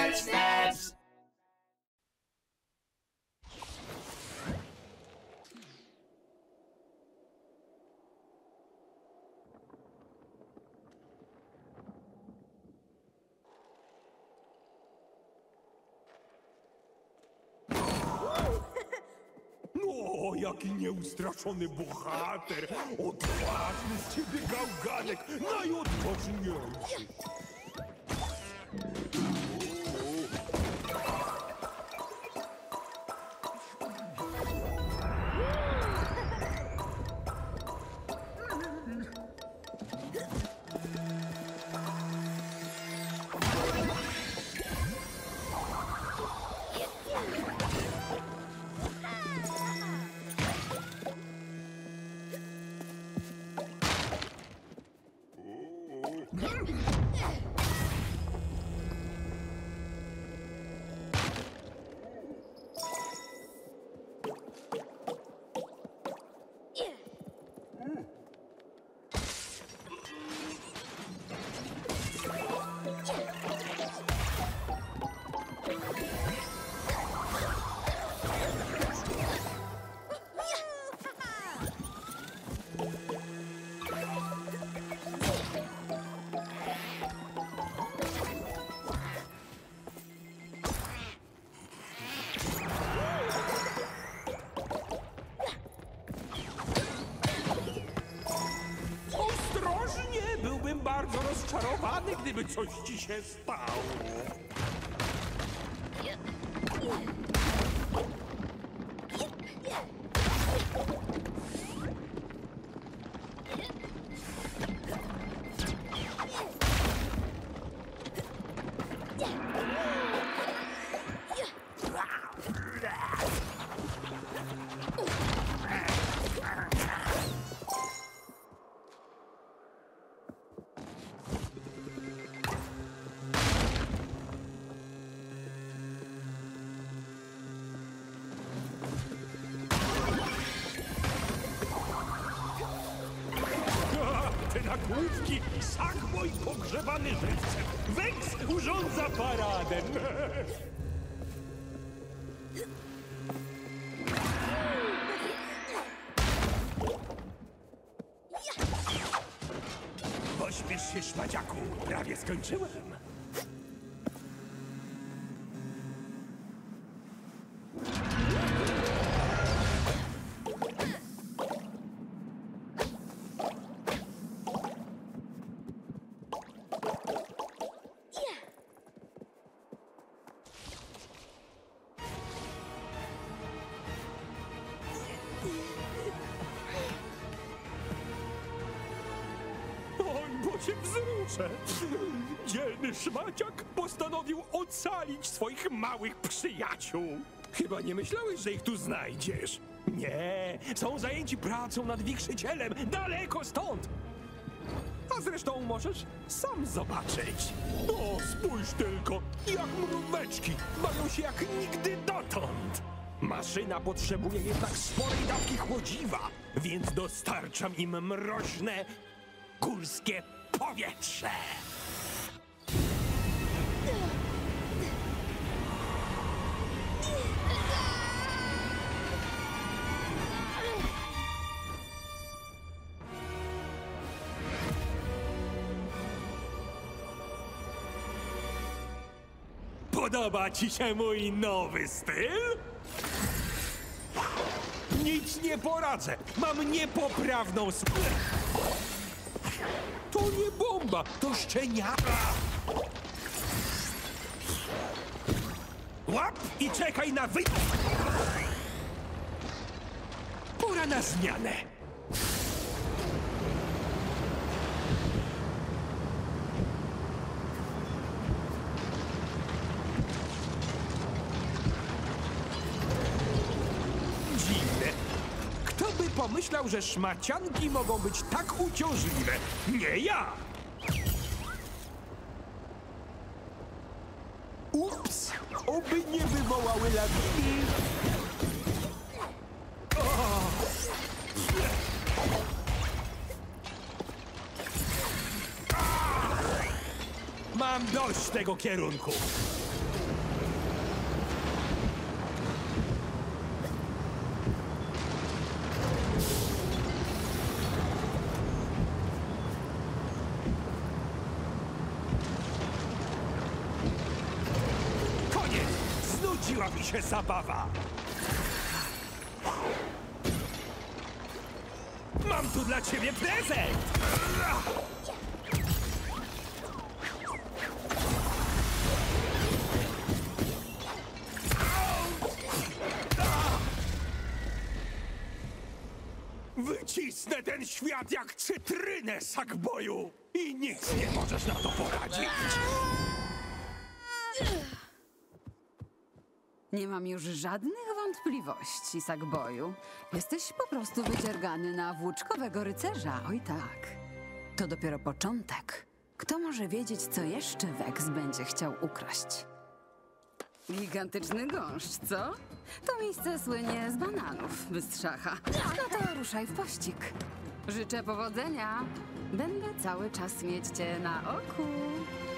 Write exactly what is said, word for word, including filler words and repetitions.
Steps, steps. O, jaki nieustraszony bohater! Odważny z ciebie gałganek, najodważniejszy! Byłbym bardzo rozczarowany, gdyby coś ci się stało. Te nagłówki, sak mój pogrzebany żywcem. Weks urządza paradę. Pośpiesz się, szmaciaku, prawie skończyłem. Oj, bo cię wzruszę! Dzielny szmaciak postanowił ocalić swoich małych przyjaciół. Chyba nie myślałeś, że ich tu znajdziesz. Nie, są zajęci pracą nad wichrzycielem, daleko stąd. A zresztą możesz sam zobaczyć. O, spójrz tylko, jak mróweczki bawią się jak nigdy dotąd. Maszyna potrzebuje jednak sporej dawki chłodziwa, więc dostarczam im mroźne, górskie powietrze. Podoba ci się mój nowy styl? Nic nie poradzę. Mam niepoprawną skórę. To nie bomba, to szczeniaka. Łap i czekaj na wy... Pora na zmianę. Pomyślał, że szmacianki mogą być tak uciążliwe. Nie ja! Ups! Oby nie wywołały lawiny. O! Mam dość tego kierunku. mi się zabawa. Mam tu dla ciebie prezent! Wycisnę ten świat jak cytrynę, Sackboyu! I nic nie możesz na to poradzić! Nie mam już żadnych wątpliwości, Sackboyu. Jesteś po prostu wydziergany na włóczkowego rycerza, oj tak. To dopiero początek. Kto może wiedzieć, co jeszcze Vex będzie chciał ukraść? Gigantyczny gąszcz, co? To miejsce słynie z bananów, bystrzacha. No to ruszaj w pościg. Życzę powodzenia. Będę cały czas mieć cię na oku.